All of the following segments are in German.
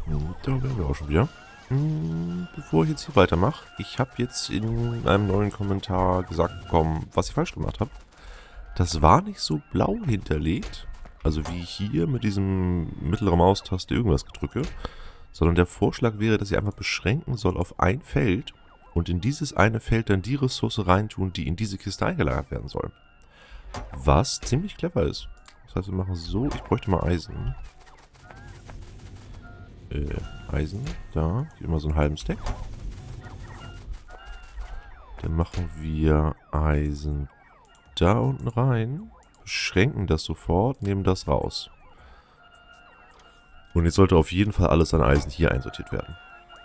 Da wären wir auch schon wieder. Bevor ich jetzt hier weitermache, ich habe jetzt in einem neuen Kommentar gesagt bekommen, was ich falsch gemacht habe. Das war nicht so blau hinterlegt, also wie hier mit diesem mittleren Maustaste irgendwas gedrücke, sondern der Vorschlag wäre, dass ich einfach beschränken soll auf ein Feld und in dieses eine Feld dann die Ressource reintun, die in diese Kiste eingelagert werden soll. Was ziemlich clever ist. Das heißt, wir machen so, ich bräuchte mal Eisen. Eisen, da, gib mal so einen halben Stack. Dann machen wir Eisen da unten rein, beschränken das sofort, nehmen das raus. Und jetzt sollte auf jeden Fall alles an Eisen hier einsortiert werden.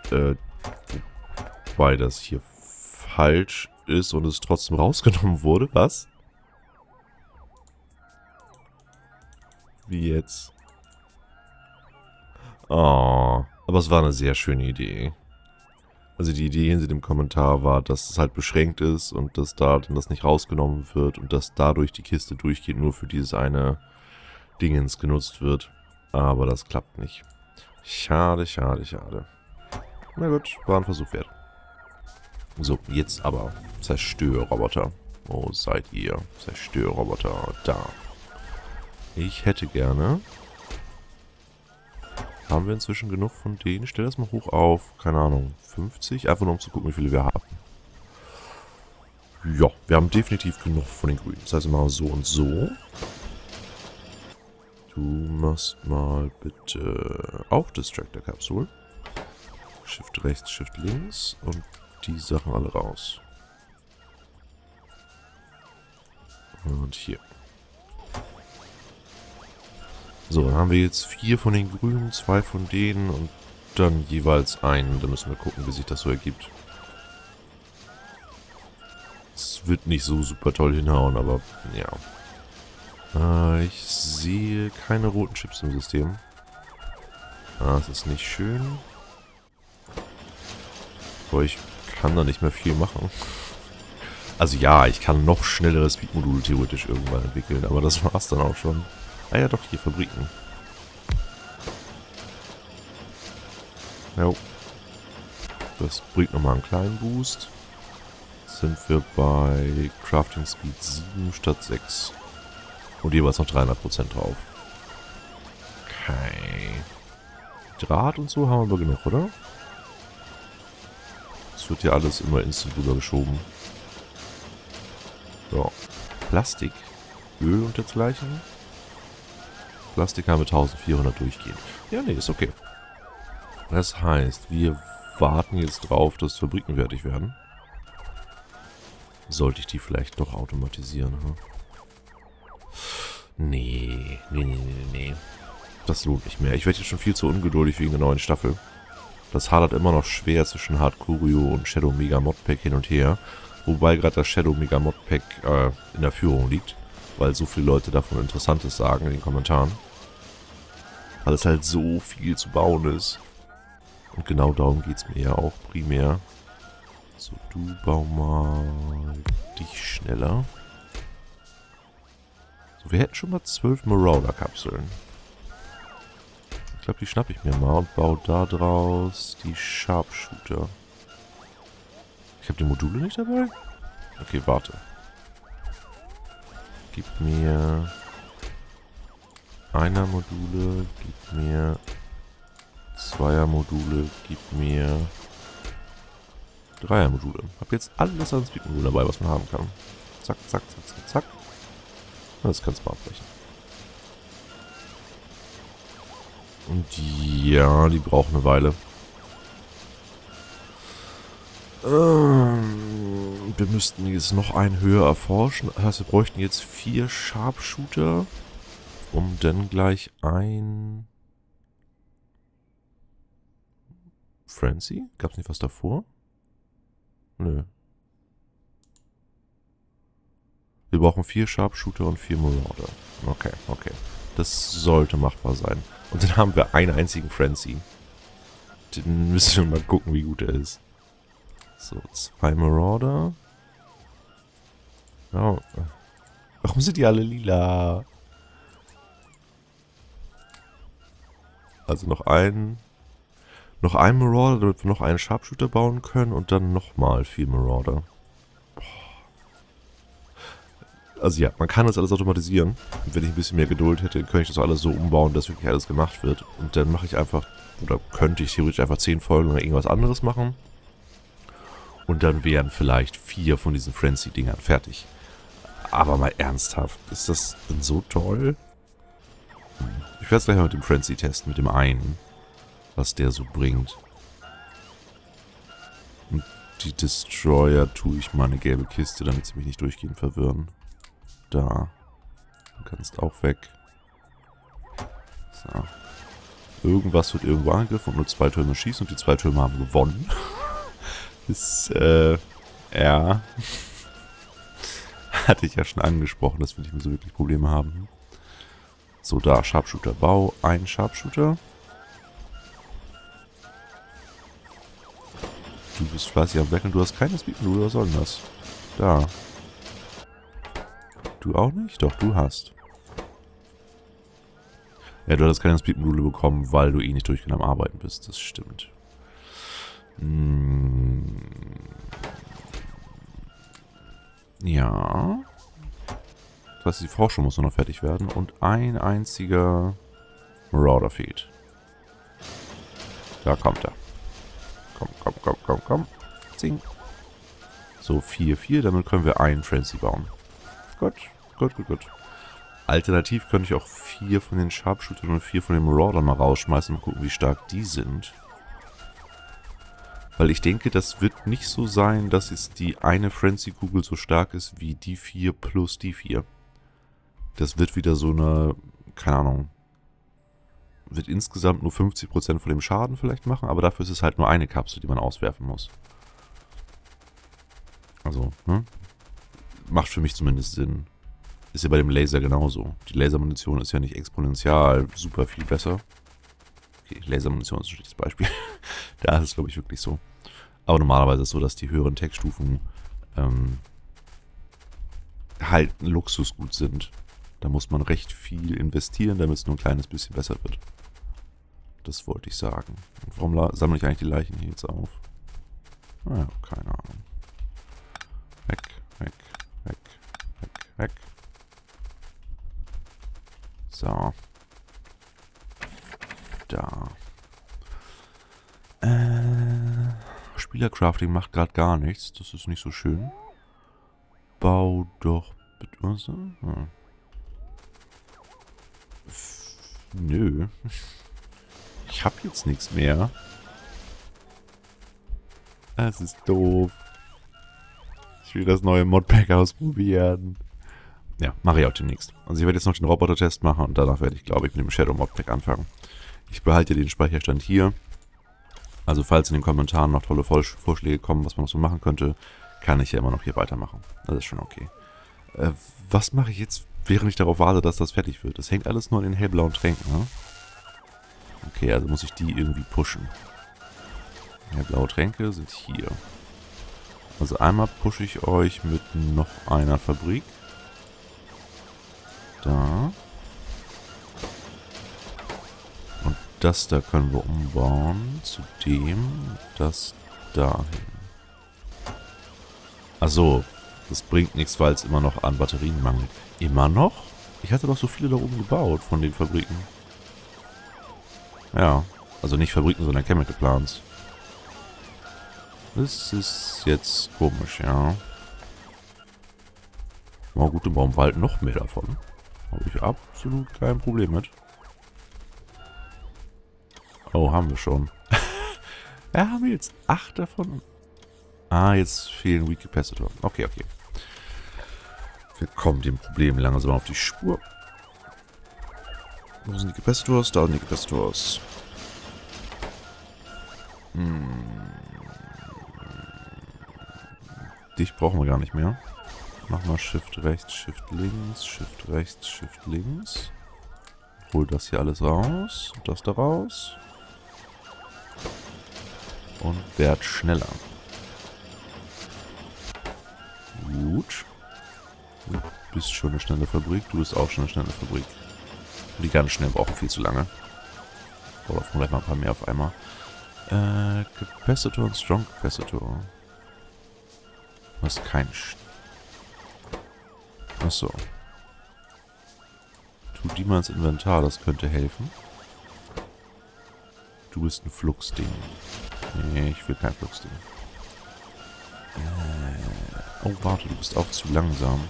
Wobei das hier falsch ist und es trotzdem rausgenommen wurde. Was? Wie jetzt? Oh, aber es war eine sehr schöne Idee. Also die Idee hinter dem Kommentar war, dass es halt beschränkt ist und dass da dann das nicht rausgenommen wird und dass dadurch die Kiste durchgeht nur für dieses eine Dingens genutzt wird. Aber das klappt nicht. Schade, schade, schade. Na gut, war ein Versuch wert. So, jetzt aber Zerstörroboter. Wo seid ihr? Zerstörroboter, da. Ich hätte gerne... Haben wir inzwischen genug von denen? Ich stelle das mal hoch auf, keine Ahnung, 50? Einfach nur um zu gucken, wie viele wir haben. Ja, wir haben definitiv genug von den Grünen. Das heißt, wir machen so und so. Du machst mal bitte auch Distractor-Kapsel. Shift rechts, Shift links und die Sachen alle raus. Und hier. So, dann haben wir jetzt 4 von den Grünen, 2 von denen und dann jeweils einen. Da müssen wir gucken, wie sich das so ergibt. Es wird nicht so super toll hinhauen, aber ja. Ich sehe keine roten Chips im System. Das ist nicht schön. Aber ich kann da nicht mehr viel machen. Also ja, ich kann noch schnellere Speed-Module theoretisch irgendwann entwickeln, aber das war's dann auch schon. Ah ja, doch, hier Fabriken. Jo. Das bringt nochmal einen kleinen Boost. Jetzt sind wir bei Crafting Speed 7 statt 6. Und jeweils noch 300% drauf. Okay. Draht und so haben wir aber genug, oder? Das wird ja alles immer instant rübergeschoben. So. Plastik. Öl und dergleichen. Plastik haben wir 1400 durchgehend. Ja, nee, ist okay. Das heißt, wir warten jetzt drauf, dass Fabriken fertig werden. Sollte ich die vielleicht doch automatisieren, hm? Nee. Das lohnt nicht mehr. Ich werde jetzt schon viel zu ungeduldig wegen der neuen Staffel. Das hadert immer noch schwer zwischen Hardcurio und Shadow Mega Modpack hin und her. Wobei gerade das Shadow Mega Modpack in der Führung liegt. Weil so viele Leute davon Interessantes sagen in den Kommentaren. Weil es halt so viel zu bauen ist. Und genau darum geht es mir ja auch primär. So, du bau mal dich schneller. So, wir hätten schon mal 12 Marauder-Kapseln. Ich glaube, die schnappe ich mir mal und baue da draus die Sharpshooter. Ich habe die Module nicht dabei? Okay, warte. Gib mir einer Module, gib mir Zweier Module, gib mir Dreier Module. Hab jetzt alles an Speed-Modulen dabei, was man haben kann. Zack, zack, zack, zack, zack. Das kannst du mal abbrechen. Und ja, die brauchen eine Weile. Wir müssten jetzt noch einen höher erforschen. Das heißt, wir bräuchten jetzt 4 Sharpshooter, um dann gleich ein... Frenzy? Gab's nicht was davor? Nö. Wir brauchen 4 Sharpshooter und 4 Marauder. Okay, okay. Das sollte machbar sein. Und dann haben wir einen einzigen Frenzy. Den müssen wir mal gucken, wie gut er ist. So, 2 Marauder. Oh. Warum sind die alle lila? Also noch einen Noch ein Marauder, damit wir noch einen Sharpshooter bauen können und dann nochmal 4 Marauder. Also ja, man kann das alles automatisieren. Und wenn ich ein bisschen mehr Geduld hätte, könnte ich das alles so umbauen, dass wirklich alles gemacht wird. Und dann mache ich einfach, oder könnte ich theoretisch einfach 10 Folgen oder irgendwas anderes machen. Und dann wären vielleicht 4 von diesen Frenzy-Dingern fertig. Aber mal ernsthaft, ist das denn so toll? Ich werde es gleich mal mit dem Frenzy testen, mit dem einen, was der so bringt. Und die Destroyer tue ich mal eine gelbe Kiste, damit sie mich nicht durchgehend verwirren. Da. Du kannst auch weg. So. Irgendwas wird irgendwo angegriffen und nur 2 Türme schießen und die 2 Türme haben gewonnen. Ist, ja. Hatte ich ja schon angesprochen, dass wir nicht mehr so wirklich Probleme haben. So, da, Sharpshooter, Bau, ein Sharpshooter. Du bist fleißig am Weckeln, du hast keine Speedmodule, was soll denn das? Da. Du auch nicht? Doch, du hast. Ja, du hattest keine Speedmodule bekommen, weil du eh nicht durchgehend am Arbeiten bist, das stimmt. Ja. Das heißt, die Forschung muss nur noch fertig werden und ein einziger Marauder fehlt. Da kommt er. Komm. Zing. So, 4, damit können wir einen Frenzy bauen. Gut. Alternativ könnte ich auch 4 von den Sharpshootern und 4 von den Maraudern mal rausschmeißen und gucken, wie stark die sind. Weil ich denke, das wird nicht so sein, dass jetzt die eine Frenzy-Kugel so stark ist wie die 4 plus die 4. Das wird wieder so eine, keine Ahnung, wird insgesamt nur 50% von dem Schaden vielleicht machen, aber dafür ist es halt nur eine Kapsel, die man auswerfen muss. Also, ne? Macht für mich zumindest Sinn. Ist ja bei dem Laser genauso. Die Lasermunition ist ja nicht exponentiell super viel besser. Okay, Lasermunition ist ein schlechtes Beispiel. Da ist es, glaube ich, wirklich so. Aber normalerweise ist es so, dass die höheren Tech-Stufen halt ein Luxusgut sind. Da muss man recht viel investieren, damit es nur ein kleines bisschen besser wird. Das wollte ich sagen. Und warum sammle ich eigentlich die Leichen hier jetzt auf? Naja, keine Ahnung. Weg. So. Da. Spielercrafting macht gerade gar nichts. Das ist nicht so schön. Bau doch bitte was. Hm. Nö. Ich hab jetzt nichts mehr. Das ist doof. Ich will das neue Modpack ausprobieren. Ja, mache ich auch demnächst. Also ich werde jetzt noch den Roboter-Test machen und danach werde ich, glaube ich, mit dem Shadow Modpack anfangen. Ich behalte den Speicherstand hier. Also falls in den Kommentaren noch tolle Vorschläge kommen, was man noch so machen könnte, kann ich ja immer noch hier weitermachen. Das ist schon okay. Was mache ich jetzt, während ich darauf warte, dass das fertig wird? Das hängt alles nur an den hellblauen Tränken, ne? Okay, also muss ich die irgendwie pushen. Hellblaue Tränke sind hier. Also einmal pushe ich euch mit noch einer Fabrik. Da. Und das da können wir umbauen zu dem, das dahin. Achso, das bringt nichts, weil es immer noch an Batterien mangelt. Immer noch? Ich hatte doch so viele da oben gebaut von den Fabriken. Ja, also nicht Fabriken, sondern Chemical Plants. Das ist jetzt komisch, ja. Na gut, dann brauchen wir halt noch mehr davon. Habe ich absolut kein Problem mit. Oh, haben wir schon. Ja, haben wir jetzt 8 davon? Ah, jetzt fehlen Weak Capacitor. Okay. Wir kommen dem Problem langsam auf die Spur. Wo sind die Capacitors? Da sind die Capacitors. Dich brauchen wir gar nicht mehr. Mach mal Shift rechts, Shift links, Shift rechts, Shift links. Hol das hier alles raus. Und das da raus. Und werd schneller. Gut. Du bist schon eine schnelle Fabrik. Du bist auch schon eine schnelle Fabrik. Die ganz schnell brauchen viel zu lange. Oder vielleicht mal ein paar mehr auf einmal. Capacitor und Strong Capacitor. Was kein Achso. Tu die mal ins Inventar, das könnte helfen. Du bist ein Fluxding. Nee, ich will kein Fluxding. Oh, warte, du bist auch zu langsam.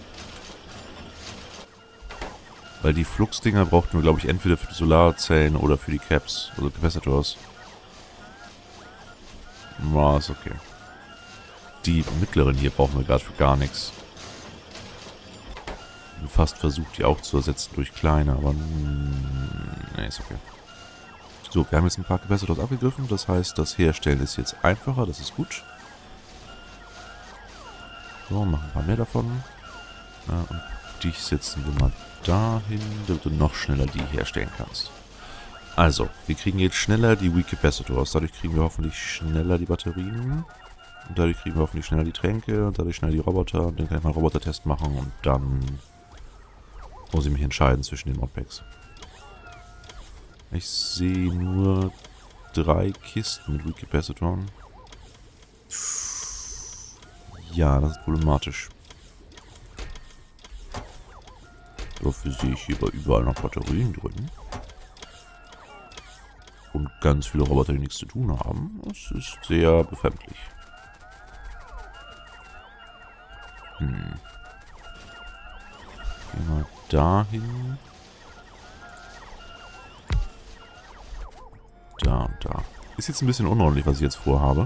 Weil die Fluxdinger brauchten wir, glaube ich, entweder für die Solarzellen oder für die Caps, also Capacitors. Na, ist okay. Die mittleren hier brauchen wir gerade für gar nichts. Ich habe fast versucht, die auch zu ersetzen durch kleine, aber nee, ist okay. So, wir haben jetzt ein paar Capacitors abgegriffen, das heißt, das Herstellen ist jetzt einfacher, das ist gut. So, machen ein paar mehr davon. Und dich setzen wir mal dahin, damit du noch schneller die herstellen kannst. Also, wir kriegen jetzt schneller die Weak Capacitors. Dadurch kriegen wir hoffentlich schneller die Batterien. Und dadurch kriegen wir hoffentlich schneller die Tränke. Und dadurch schneller die Roboter. Und dann kann ich mal einen Roboter-Test machen. Und dann muss ich mich entscheiden zwischen den Modpacks. Ich sehe nur 3 Kisten mit Weak Capacitoren. Ja, das ist problematisch. Dafür sehe ich hier aber überall noch Batterien drin. Und ganz viele Roboter, die nichts zu tun haben. Das ist sehr befremdlich. Gehen wir dahin. Da und da. Ist jetzt ein bisschen unordentlich, was ich jetzt vorhabe.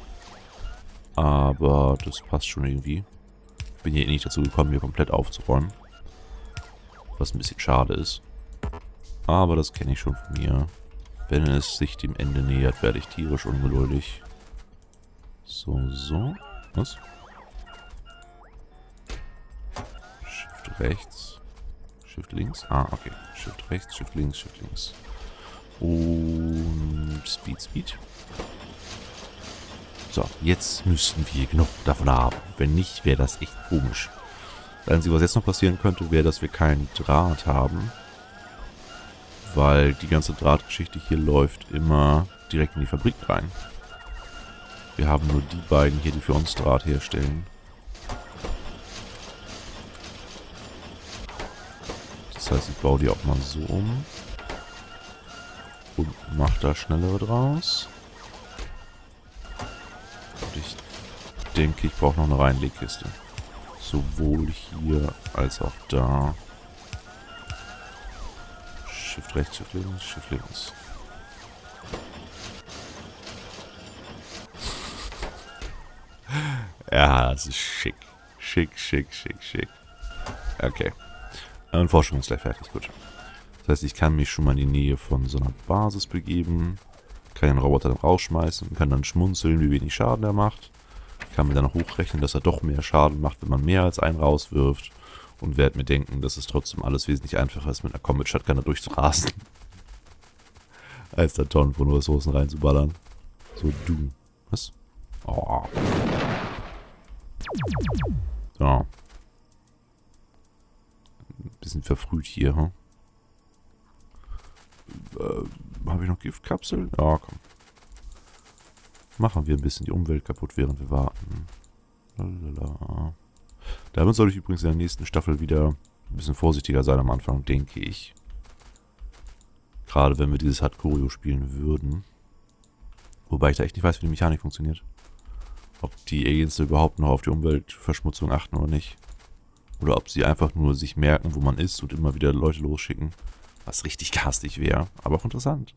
Aber das passt schon irgendwie. Bin hier nicht dazu gekommen, hier komplett aufzuräumen. Was ein bisschen schade ist. Aber das kenne ich schon von mir. Wenn es sich dem Ende nähert, werde ich tierisch ungeduldig. So. Was? Shift rechts. Shift links. Ah, okay. Shift rechts, Shift links, Shift links. Und Speed. So, jetzt müssten wir genug davon haben. Wenn nicht, wäre das echt komisch. Das Einzige, was jetzt noch passieren könnte, wäre, dass wir keinen Draht haben. Weil die ganze Drahtgeschichte hier läuft immer direkt in die Fabrik rein. Wir haben nur die beiden hier, die für uns Draht herstellen. Das heißt, ich baue die auch mal so um. Und mache da schnellere draus. Und ich denke, ich brauche noch eine Reinlegkiste. Sowohl hier als auch da. Shift rechts, Shift links, Shift links. Ja, das ist schick. Schick. Okay. Und Forschung ist gleich fertig, gut. Das heißt, ich kann mich schon mal in die Nähe von so einer Basis begeben. Kann den Roboter dann rausschmeißen. Kann dann schmunzeln, wie wenig Schaden er macht. Kann mir dann noch hochrechnen, dass er doch mehr Schaden macht, wenn man mehr als einen rauswirft. Und werde mir denken, dass es trotzdem alles wesentlich einfacher ist, mit einer Combat Shotgun da durchzurasen. Als da Tonnen von Ressourcen reinzuballern. So, du. Was? Oh. So. Ein bisschen verfrüht hier, hm? Habe ich noch Giftkapseln? Ja, komm. Machen wir ein bisschen die Umwelt kaputt, während wir warten. Lalala. Damit soll ich übrigens in der nächsten Staffel wieder ein bisschen vorsichtiger sein am Anfang, denke ich. Gerade wenn wir dieses Hardcore spielen würden. Wobei ich da echt nicht weiß, wie die Mechanik funktioniert. Ob die Aliens da überhaupt noch auf die Umweltverschmutzung achten oder nicht. Oder ob sie einfach nur sich merken, wo man ist und immer wieder Leute losschicken. Was richtig garstig wäre, aber auch interessant.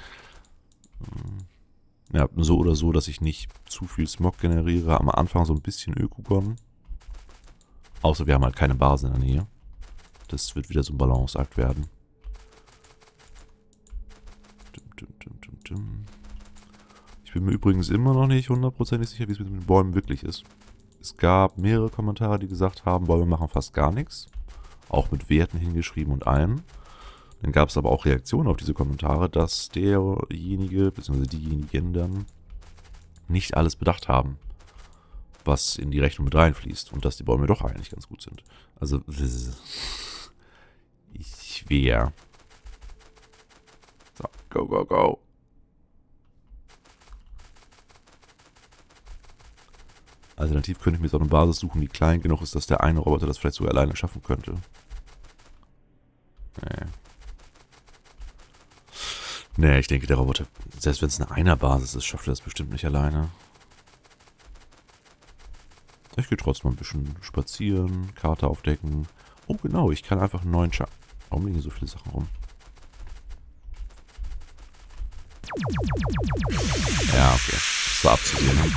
Ja, so oder so, dass ich nicht zu viel Smog generiere. Am Anfang so ein bisschen Ökogon. Außer wir haben halt keine Basis in der Nähe. Das wird wieder so ein Balanceakt werden. Ich bin mir übrigens immer noch nicht hundertprozentig sicher, wie es mit den Bäumen wirklich ist. Es gab mehrere Kommentare, die gesagt haben, Bäume machen fast gar nichts. Auch mit Werten hingeschrieben und allem. Dann gab es aber auch Reaktionen auf diese Kommentare, dass derjenige, bzw. diejenigen dann nicht alles bedacht haben, was in die Rechnung mit reinfließt und dass die Bäume doch eigentlich ganz gut sind. Also, schwer. So, go. Alternativ könnte ich mir so eine Basis suchen, die klein genug ist, dass der eine Roboter das vielleicht sogar alleine schaffen könnte. Nee, ich denke, der Roboter, selbst wenn es eine Einer-Basis ist, schafft er das bestimmt nicht alleine. Ich gehe trotzdem mal ein bisschen spazieren, Karte aufdecken. Oh genau, ich kann einfach einen neuen Chunk. Warum liegen hier so viele Sachen rum? Ja, okay. Das war abzusehen, ne?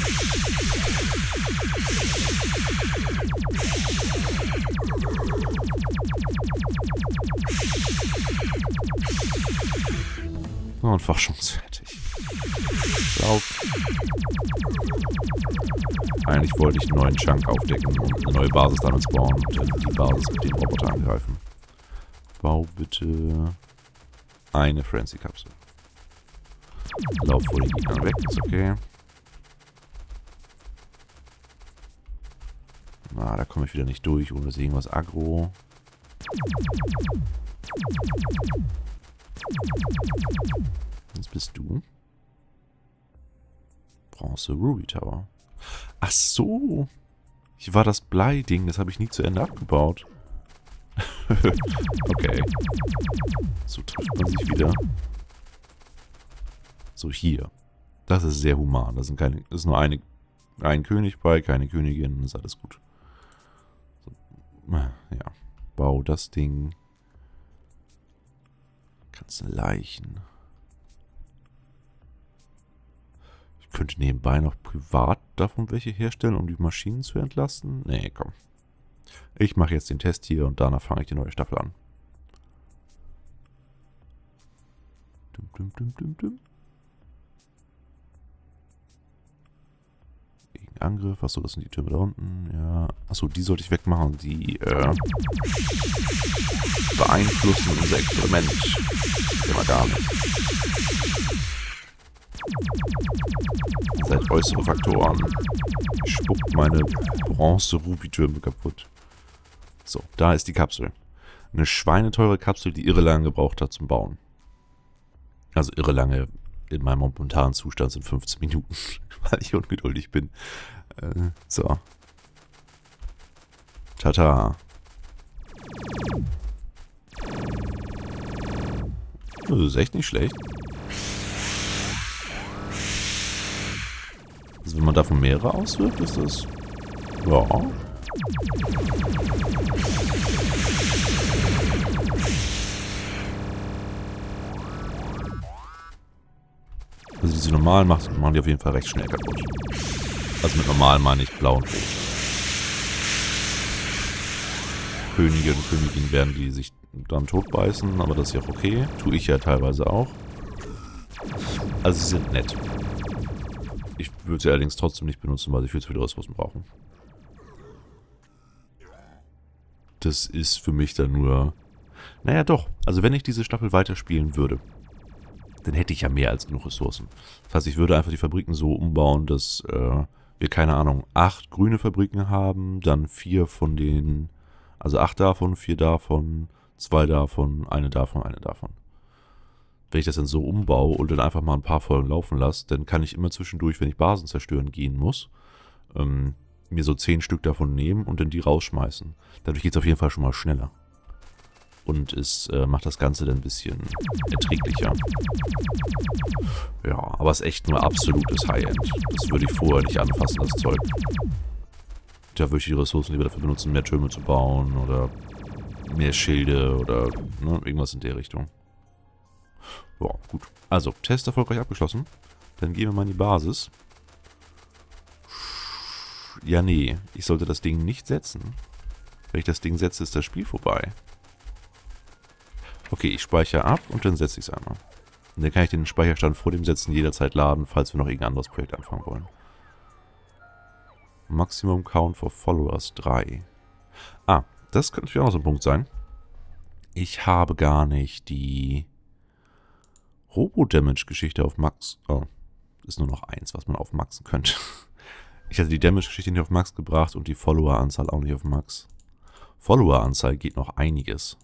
So, und forschungsfertig. Lauf. Eigentlich wollte ich einen neuen Chunk aufdecken und eine neue Basis dann spawnen und dann die Basis mit dem Roboter angreifen. Bau bitte eine Frenzy-Kapsel. Lauf vor den Gegnern weg, ist okay. Da komme ich wieder nicht durch, ohne dass irgendwas aggro. Was bist du? Bronze Ruby Tower. Ach so. Hier war das Blei-Ding, das habe ich nie zu Ende abgebaut. Okay. So trifft man sich wieder. So, hier. Das ist sehr human. Da ist nur ein König bei, keine Königin. Ist alles gut. So. Ja. Bau das Ding. Ganze Leichen. Ich könnte nebenbei noch privat davon welche herstellen, um die Maschinen zu entlasten. Nee, komm. Ich mache jetzt den Test hier und danach fange ich die neue Staffel an. Gegen Angriff. Achso, das sind die Türme da unten. Ja. Achso, die sollte ich wegmachen. Die beeinflussen unser Experiment. Immer gar nicht. Seit äußere Faktoren spuckt meine Bronze-Ruby-Türme kaputt. So, da ist die Kapsel. Eine schweineteure Kapsel, die irre lange gebraucht hat zum Bauen. Also irre lange in meinem momentanen Zustand sind 15 Minuten, weil ich ungeduldig bin. So. Tata. Das ist echt nicht schlecht. Also wenn man davon mehrere auswirft, ist das... Ja. Also diese normalen machen die auf jeden Fall recht schnell kaputt. Also mit normal meine ich blau und rot. Könige und Königinnen werden die sich dann totbeißen, aber das ist ja auch okay. Tue ich ja teilweise auch. Also sie sind nett. Ich würde sie allerdings trotzdem nicht benutzen, weil sie viel zu viele Ressourcen brauchen. Das ist für mich dann nur... Naja doch, also wenn ich diese Staffel weiterspielen würde, dann hätte ich ja mehr als genug Ressourcen. Das heißt, ich würde einfach die Fabriken so umbauen, dass wir, keine Ahnung, 8 grüne Fabriken haben, dann 4 von denen, also 8 davon, 4 davon, 2 davon, eine davon, eine davon. Wenn ich das dann so umbaue und dann einfach mal ein paar Folgen laufen lasse, dann kann ich immer zwischendurch, wenn ich Basen zerstören gehen muss, mir so 10 Stück davon nehmen und dann die rausschmeißen. Dadurch geht es auf jeden Fall schon mal schneller. Und es macht das Ganze dann ein bisschen erträglicher. Ja, aber es ist echt nur absolutes High-End. Das würde ich vorher nicht anfassen, das Zeug. Da würde ich die Ressourcen lieber dafür benutzen, mehr Türme zu bauen oder mehr Schilde oder irgendwas in der Richtung. Ja, gut. Also, Test erfolgreich abgeschlossen. Dann gehen wir mal in die Basis. Ja, nee. Ich sollte das Ding nicht setzen. Wenn ich das Ding setze, ist das Spiel vorbei. Okay, ich speichere ab und dann setze ich es einmal. Und dann kann ich den Speicherstand vor dem Setzen jederzeit laden, falls wir noch irgendein anderes Projekt anfangen wollen. Maximum Count for Followers 3. Ah, das könnte natürlich auch noch so ein Punkt sein. Ich habe gar nicht die Robo-Damage-Geschichte auf Max. Oh, ist nur noch 1, was man auf Maxen könnte. Ich hatte die Damage-Geschichte nicht auf Max gebracht und die Follower-Anzahl auch nicht auf Max. Follower-Anzahl geht noch einiges.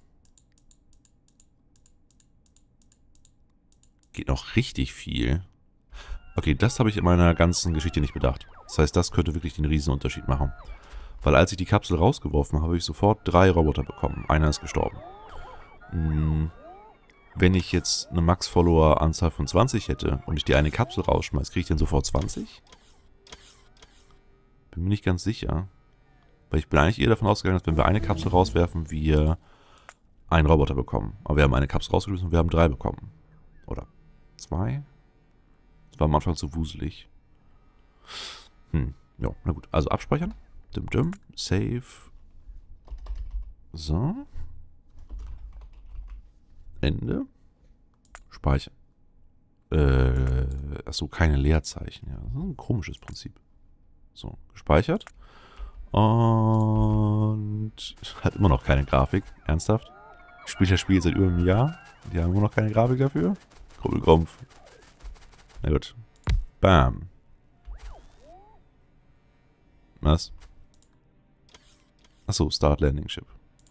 Geht noch richtig viel. Okay, das habe ich in meiner ganzen Geschichte nicht bedacht. Das heißt, das könnte wirklich den Riesenunterschied machen. Weil als ich die Kapsel rausgeworfen habe, habe ich sofort 3 Roboter bekommen. Einer ist gestorben. Wenn ich jetzt eine Max-Follower-Anzahl von 20 hätte und ich die eine Kapsel rausschmeiße, kriege ich dann sofort 20? Bin mir nicht ganz sicher. Weil ich bin eigentlich eher davon ausgegangen, dass wenn wir eine Kapsel rauswerfen, wir einen Roboter bekommen. Aber wir haben eine Kapsel rausgeschmissen und wir haben 3 bekommen. Oder 2? Das war am Anfang zu wuselig. Ja, na gut. Also abspeichern. Save. So. Ende. Speichern. Achso, keine Leerzeichen. Ja, das ist ein komisches Prinzip. So, gespeichert. Und hat immer noch keine Grafik. Ernsthaft? Ich spiele das Spiel seit über einem Jahr. Die haben immer noch keine Grafik dafür. Krummel-Grumpf. Na gut. Bam. Was? Achso, Start Landing Ship.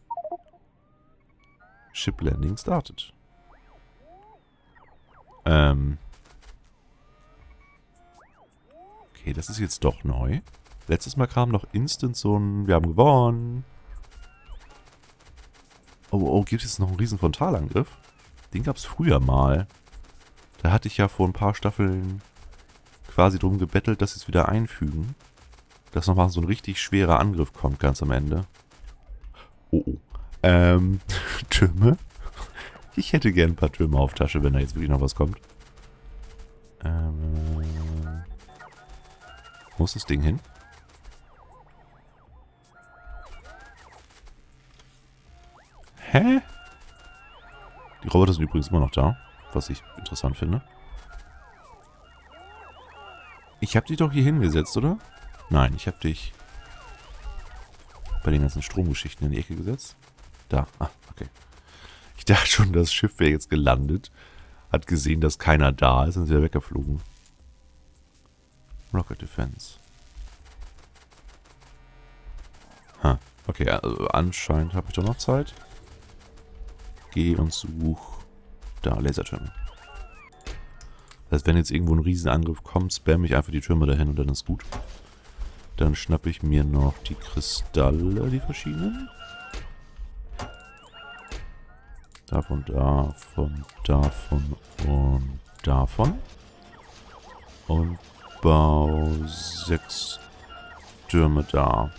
Ship Landing started. Okay, das ist jetzt doch neu. Letztes Mal kam noch instant so ein... Wir haben gewonnen. Oh, gibt es jetzt noch einen riesen Frontalangriff? Den gab es früher mal. Da hatte ich ja vor ein paar Staffeln quasi drum gebettelt, dass sie es wieder einfügen. Dass nochmal so ein richtig schwerer Angriff kommt ganz am Ende. Oh. Türme? Ich hätte gern ein paar Türme auf Tasche, wenn da jetzt wirklich noch was kommt. Wo ist das Ding hin? Hä? Die Roboter sind übrigens immer noch da, was ich interessant finde. Ich habe dich doch hier hingesetzt, oder? Nein, ich habe dich bei den ganzen Stromgeschichten in die Ecke gesetzt. Da, okay. Ich dachte schon, das Schiff wäre jetzt gelandet. Hat gesehen, dass keiner da ist und ist wieder weggeflogen. Rocket Defense. Okay, also anscheinend habe ich doch noch Zeit. Geh und such da Lasertürme. Das heißt, wenn jetzt irgendwo ein Riesenangriff kommt, spamme ich einfach die Türme dahin und dann ist gut. Dann schnappe ich mir noch die Kristalle, die verschiedenen. Davon und davon. Und baue 6 Türme da.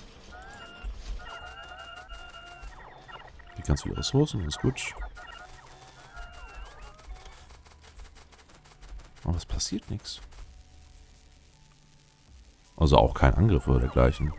Die ganz viele Ressourcen, das ist gut. Aber es passiert nichts. Also auch kein Angriff oder dergleichen.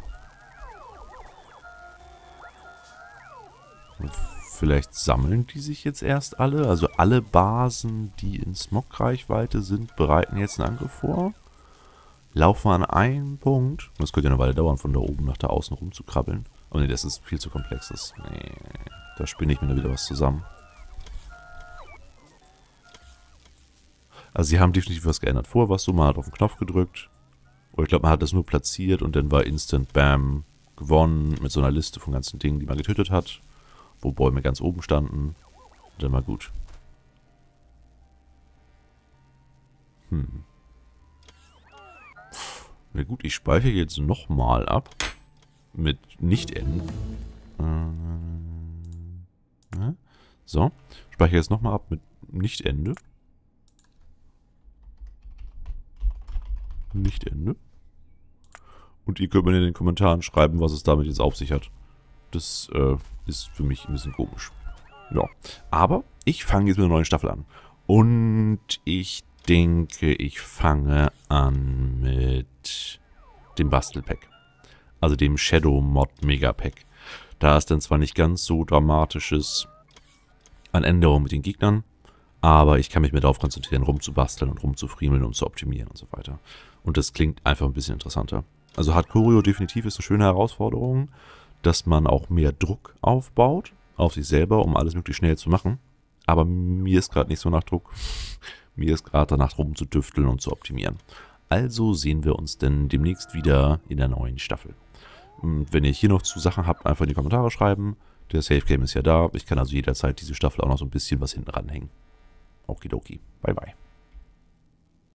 Vielleicht sammeln die sich jetzt erst alle. Also alle Basen, die in Smog-Reichweite sind, bereiten jetzt einen Angriff vor. Laufen an einen Punkt. Das könnte ja eine Weile dauern, von da oben nach da außen rum zu krabbeln. Aber nee, das ist viel zu komplex. Nee, da spinne ich mir wieder was zusammen. Also sie haben definitiv was geändert. Vorher warst du mal auf den Knopf gedrückt. Oder ich glaube, man hat das nur platziert und dann war instant Bam gewonnen mit so einer Liste von ganzen Dingen, die man getötet hat. Wo Bäume ganz oben standen. Und dann war gut. Na gut, ich speichere jetzt nochmal ab. Mit Nicht-Ende. So. Speichere jetzt nochmal ab mit Nicht-Ende. Nicht-Ende. Und ihr könnt mir in den Kommentaren schreiben, was es damit jetzt auf sich hat. Das ist für mich ein bisschen komisch. Ja. Aber ich fange jetzt mit einer neuen Staffel an. Und ich denke, ich fange an mit dem Bastelpack. Also dem Shadow Mod Mega Pack. Da ist dann zwar nicht ganz so dramatisches an Änderungen mit den Gegnern, aber ich kann mich mehr darauf konzentrieren, rumzubasteln und rumzufriemeln und zu optimieren und so weiter. Und das klingt einfach ein bisschen interessanter. Also Hardcore definitiv ist eine schöne Herausforderung, dass man auch mehr Druck aufbaut auf sich selber, um alles möglichst schnell zu machen. Aber mir ist gerade nicht so nach Druck. Mir ist gerade danach rumzudüfteln und zu optimieren. Also sehen wir uns dann demnächst wieder in der neuen Staffel. Und wenn ihr hier noch zu Sachen habt, einfach in die Kommentare schreiben. Der Safe Game ist ja da. Ich kann also jederzeit diese Staffel auch noch so ein bisschen was hinten ranhängen. Okidoki. Bye bye.